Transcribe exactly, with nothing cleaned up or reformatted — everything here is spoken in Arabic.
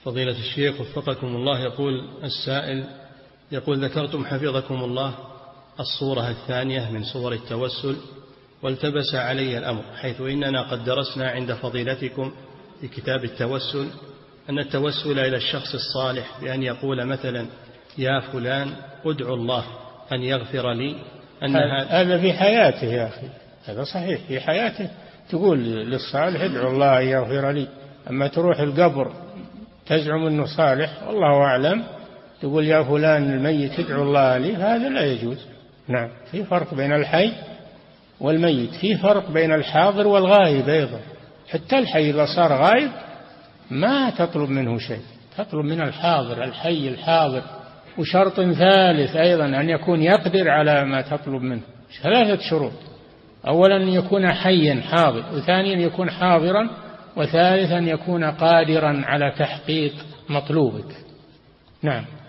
فضيلة الشيخ وفقكم الله، يقول السائل، يقول ذكرتم حفظكم الله الصورة الثانية من صور التوسل، والتبس علي الأمر، حيث إننا قد درسنا عند فضيلتكم في كتاب التوسل أن التوسل إلى الشخص الصالح بأن يقول مثلا يا فلان ادعو الله أن يغفر لي، أن هذا في حياته يا أخي، هذا صحيح في حياته تقول للصالح ادعو الله أن يغفر لي. أما تروح القبر تزعم أنه صالح والله أعلم تقول يا فلان الميت ادعو الله لي، هذا لا يجوز. نعم، في فرق بين الحي والميت، في فرق بين الحاضر والغائب أيضا. حتى الحي إذا صار غائب ما تطلب منه شيء، تطلب من الحاضر الحي الحاضر. وشرط ثالث أيضا أن يكون يقدر على ما تطلب منه، ثلاثة شروط: أولا أن يكون حيا حاضر، وثانيا أن يكون حاضرا، وثالثا أن يكون قادرا على تحقيق مطلوبك. نعم.